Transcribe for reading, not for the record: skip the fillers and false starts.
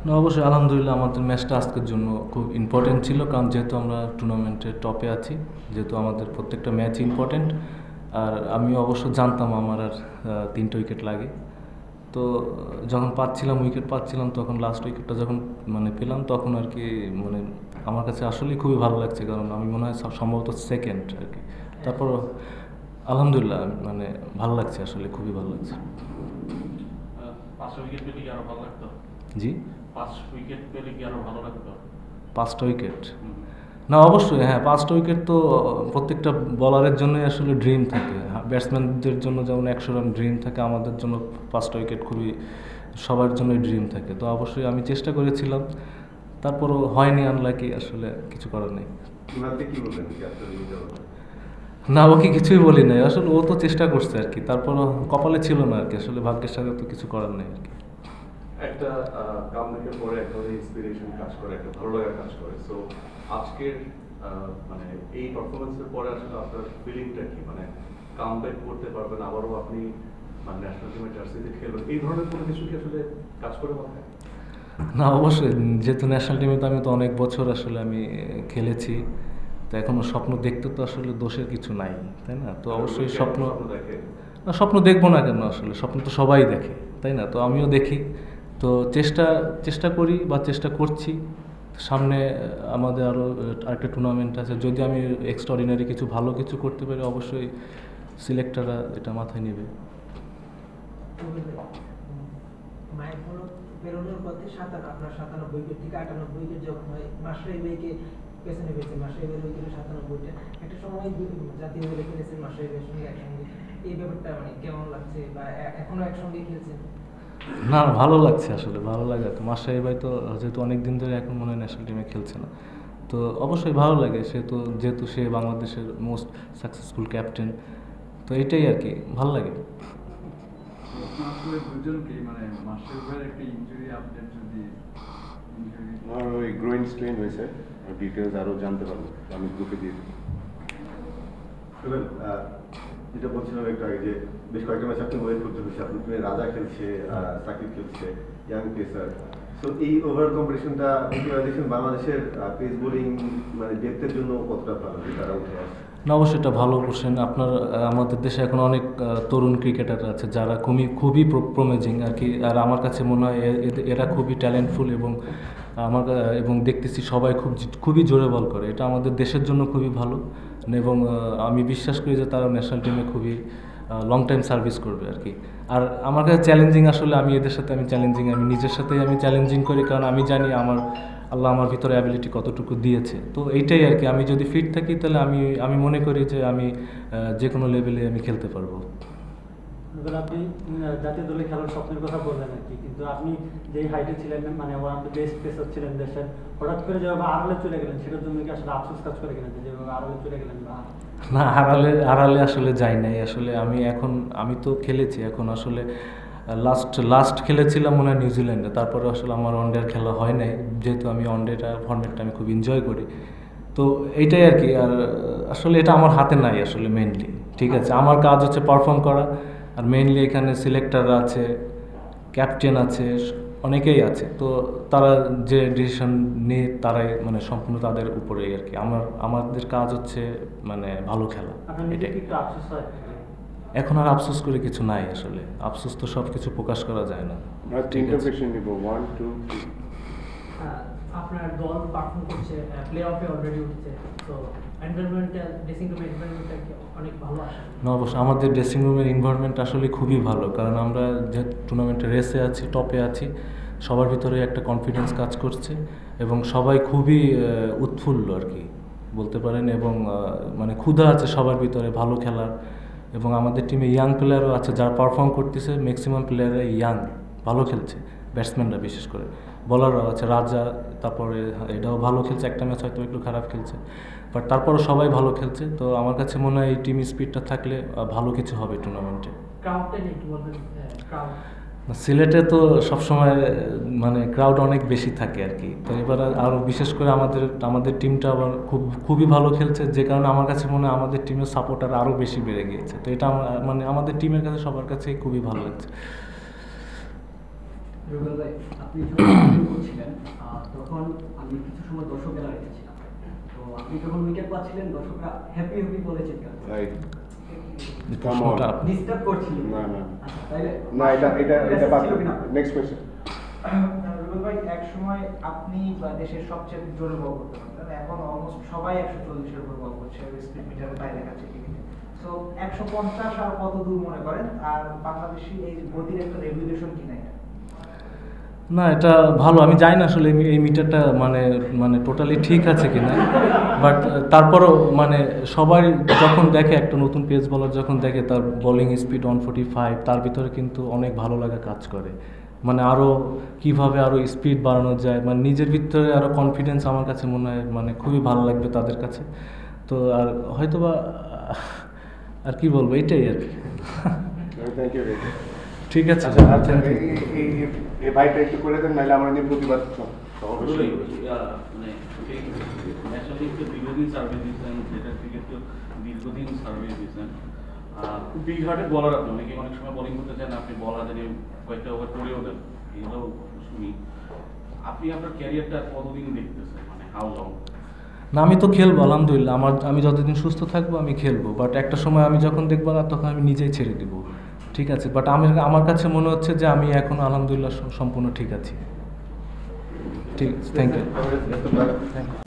না অবশ্যই আলহামদুলিল্লাহ আমাদের ম্যাচটা আজকের জন্য খুব ইম্পর্টেন্ট ছিল, কারণ যেহেতু আমরা টুর্নামেন্টের টপে আছি, যেহেতু আমাদের প্রত্যেকটা ম্যাচ ইম্পর্টেন্ট। আর আমি অবশ্য জানতাম আমার আর 3টা উইকেট লাগে। তো যখন উইকেট পাচ্ছিলাম, তখন লাস্ট উইকেটটা যখন পেলাম, তখন আর কি আমার কাছে আসলেই খুবই ভালো লাগছে, কারণ আমি মনে হয় সম্ভবত সেকেন্ড আর কি। তারপর আলহামদুলিল্লাহ ভালো লাগছে, আসলে খুবই ভালো লাগছে। 5টা উইকেট পেলে কি আরো ভালো লাগতো? জি, 5 উইকেট পেলে কি আরো ভালো লাগতো? 5টা উইকেট? না অবশ্যই, হ্যাঁ 5টা উইকেট তো প্রত্যেকটা বলারের জন্যই আসলে ড্রিম থাকে। ব্যাটসম্যানদের জন্য যেমন 100 রান ড্রিম থাকে, আমাদের জন্য 5টা উইকেট খুবই সবার জন্যই ড্রিম থাকে। তো অবশ্যই আমি চেষ্টা করেছিলাম, তারপরও হয়নি, আনলাকি, আসলে কিছু করার নেই। না ওকে কিছুই বলি নাই, আসলে ও তো চেষ্টা করছে আর কি, তারপরও কপালে ছিল না আর কি, আসলে ভাগ্যের সাথে তো কিছু করার নেই আর কি। একটা কামব্যাকের পরে একটা ইন্সপিরেশন কাজ করে, একটা ভালো লাগা কাজ করে। সো আজকের এই পারফরমেন্সের পরে আসলে আপনার ফিলিংটা কি? কামব্যাক করতে পারবেন, আবারও আপনি ন্যাশনাল টিমের জার্সিতে খেলবেন, এই ধরনের কোনো কিছু কি আসলে কাজ করে মাথায়? না অবশ্যই, যেহেতু ন্যাশনাল টিমে তো আমি তো অনেক বছর আসলে আমি খেলেছি, তো এখনও স্বপ্ন দেখতে তো আসলে দোষের কিছু নাই, তাই না? তো অবশ্যই স্বপ্ন দেখবো না কেন, আসলে স্বপ্ন তো সবাই দেখে, তাই না? তো আমিও দেখি, তো চেষ্টা করি বা চেষ্টা করছি। সামনে আমাদের আরও আরেকটা টুর্নামেন্ট আছে, যদি আমি এক্সট্রাঅর্ডিনারি কিছু ভালো কিছু করতে পারি, অবশ্যই সিলেক্টররা এটা মাথায় নেবে। বেরোনোর পথে আপনার 97 উইকেট থেকে 98 উইকেট যখন হয়, মাশরাফি ভাইকে পেছনে পেয়েছে, মাশরাফি ভাইয়ের উইকেটে 97টা। একটা সময় জাতীয় দলে খেলেছেন মাশরাফি ভাইয়ের সঙ্গে একসঙ্গে, এই ব্যাপারটা কেমন লাগছে, বা এখনো একসঙ্গে খেলছেন? না ভালো লাগছে, আসলে ভালো লাগে। তো মাশরাফি ভাই তো যেহেতু অনেক দিন ধরে এখন মনে হয় ন্যাশনাল টিমে খেলছে না, তো অবশ্যই ভালো লাগে। যেহেতু সে বাংলাদেশের মোস্ট সাকসেসফুল ক্যাপ্টেন, তো এটাই আর কি ভালো লাগে। আমার ওই গ্রোইং স্ট্রেন হয়েছে, ডিটেলস আরও জানতে পারবো, আমি গ্রুপে দিয়ে দেবো। যেটা বলছিলাম একটু আগে, যে বেশ কয়েকটা ম্যাচ আপনি ওয়েট করতে হচ্ছে, আপনি রাজা খেলছে, সাকিব খেলছে, ইয়াং পেসার। সো এই ওভারঅল কম্পিটিশনটা দেখছেন বাংলাদেশের পেস বোলিং ডেপথের জন্য কতটা ভালো, তারা উঠে আসছে? না অবশ্যই এটা ভালো কোশ্চেন আপনার। আমাদের দেশে এখন অনেক তরুণ ক্রিকেটার আছে যারা খুবই প্রমেজিং আর কি, আর আমার কাছে মনে হয় এরা খুবই ট্যালেন্টফুল, এবং দেখতেছি সবাই খুবই জোরে বল করে। এটা আমাদের দেশের জন্য খুবই ভালো, এবং আমি বিশ্বাস করি যে তারা ন্যাশনাল টিমে খুবই লং টাইম সার্ভিস করবে আর কি। আর আমার কাছে চ্যালেঞ্জিং, আসলে আমি এদের সাথে আমি নিজের সাথেই আমি চ্যালেঞ্জিং করি, কারণ আমি জানি আল্লাহ আমার ভিতরে অ্যাবিলিটি কতটুকু দিয়েছে। তো এইটাই আর কি, আমি যদি ফিট থাকি তাহলে আমি মনে করি যে আমি যে কোনো লেভেলে আমি খেলতে পারবো। আপনি জাতীয় দলে খেলার স্বপ্নের কথা বললেন আর কি, কিন্তু আপনি যেই হাইটে ছিলেন, one of the best pacer ছিলেন দেশের, হঠাৎ করে যেভাবে আড়ালে চলে গেলেন, সেটার জন্য কি আসলে আফসোস কাজ করে কিনা, যেভাবে আড়ালে চলে গেলেন? না আড়ালে আসলে যাই নাই। আসলে আমি তো খেলেছি, এখন আসলে লাস্ট খেলেছিলাম মনে হয় নিউজিল্যান্ডে, তারপরে আসলে আমার ওয়ানডের খেলা হয় নাই, যেহেতু আমি ফর্মেটটা আমি খুব এনজয় করি। তো এইটাই আর কি, আর আসলে এটা আমার হাতে নাই আসলে মেইনলি, ঠিক আছে? আমার কাজ হচ্ছে পারফর্ম করা, আর মেইনলি এখানে সিলেক্টররা আছে, ক্যাপ্টেন আছে, অনেকেই আছে, তো তারা যে ডিসিশন নিয়ে তারাই সম্পূর্ণ তাদের উপরেই আর কি। আমাদের কাজ হচ্ছে ভালো খেলা, এটাই। এখন আর আফসোস করে কিছু নাই, আসলে আফসোস তো সব কিছু প্রকাশ করা যায় না। আপনার দল পারফর্ম করছে, প্লে অফে অলরেডি উঠছে, তো এনভায়রনমেন্টাল ড্রেসিং রুমের এনভায়রনমেন্টটা অনেক ভালো আসে? না অবশ্যই আমাদের ড্রেসিং রুমের এনভায়রনমেন্ট আসলে খুবই ভালো, কারণ আমরা যে টুর্নামেন্টে রেসে আছি, টপে আছি, সবার ভিতরে একটা কনফিডেন্স কাজ করছে, এবং সবাই খুবই উৎফুল্ল আর কি বলতে পারেন, এবং ক্ষুধা আছে সবার ভিতরে ভালো খেলার। এবং আমাদের টিমে ইয়াং প্লেয়ারও আছে যারা পারফর্ম করতেছে, ম্যাক্সিমাম প্লেয়াররা ইয়াং, ভালো খেলছে, ব্যাটসম্যানরা বিশেষ করে। বলাররাও আছে, রাজা, তারপরে এটাও ভালো খেলছে, একটা ম্যাচ হয়তো একটু খারাপ খেলছে, বাট তারপরও সবাই ভালো খেলছে। তো আমার কাছে মনে হয় এই টিম স্পিডটা থাকলে ভালো কিছু হবে টুর্নামেন্টে। সিলেটে তো সবসময় ক্রাউড অনেক বেশি থাকে আর কি, তো এবার আরও বিশেষ করে আমাদের টিমটা আবার খুবই ভালো খেলছে, যে কারণে আমার কাছে মনে হয় আমাদের টিমের সাপোর্টার আরও বেশি বেড়ে গিয়েছে। তো এটা আমাদের টিমের কাছে সবার কাছেই খুবই ভালো লাগছে। রুবেল ভাই, আপনি যখন শুরু করছিলেন তখন আমি কিছু সময় দর্শকেরা রেখেছিলাম। তো আপনি যখন উইকেট পাচ্ছিলেন দর্শকরা হ্যাপি হ্যাপি বলে চিৎকার ডিস্টার্ব করছিল। আচ্ছা, তাইলে না, এটা বাদ। ছিল কিনা? Next question. রুবেল ভাই, এক সময় আপনি দেশের সবচেয়ে জোরে বল করতে পারতেন, এখন অলমোস্ট সবাই 140-এর উপর বল করছে, স্পিড মিটারে তাই দেখাচ্ছে টিভিতে। সো 150 আর কত দূর মনে করেন, আর বাংলাদেশি এই গতির একটা রেগুলেশন কিনা এটা? না, এটা ভালো, আমি জানি না আসলে এই মিটারটা মানে টোটালি ঠিক আছে কিনা, বাট তারপরও মানে সবাই যখন দেখে একটা নতুন পেস বলার যখন দেখে তার বোলিং স্পিড 145, তার ভিতরে কিন্তু অনেক ভালো লাগা কাজ করে। মানে আরও কীভাবে আরও স্পিড বাড়ানো যায়, মানে নিজের ভিতরে আরও কনফিডেন্স আমার কাছে মনে হয় মানে খুবই ভালো লাগবে তাদের কাছে। তো আর হয়তোবা আর কি বলবো, এটাই আর কি। Thank you. ঠিক আছে, আচ্ছা, এই ভাইটা একটু করে দেন, নাহলে আমার নিয়ে প্রতিবাদ আসলে মানে এই ন্যাশনাল লিগ তো দীর্ঘদিন সার্ভিস দিচ্ছেন, যেটা থেকে তো দীর্ঘদিন সার্ভিস দিচ্ছেন। খুব বিগ হার্টেড বলার আপনি, অনেকে অনেক সময় বোলিং করতে চান, আপনি বল হাতে নিয়ে কয়েকটা ওভার করেও দেন, এগুলো শুনি। আপনি আপনার ক্যারিয়ারটা কতদিন দেখতেছেন, মানে হাউ লং? না, আমি তো খেলবো আলহামদুলিল্লাহ, আমি যতদিন সুস্থ থাকবো আমি খেলবো, বাট একটা সময় আমি যখন দেখবো না তখন আমি নিজেই ছেড়ে দিব, ঠিক আছে। বাট আমার কাছে মনে হচ্ছে যে আমি এখন আলহামদুলিল্লাহ সম্পূর্ণ ঠিক আছি। ঠিক, থ্যাংক ইউ।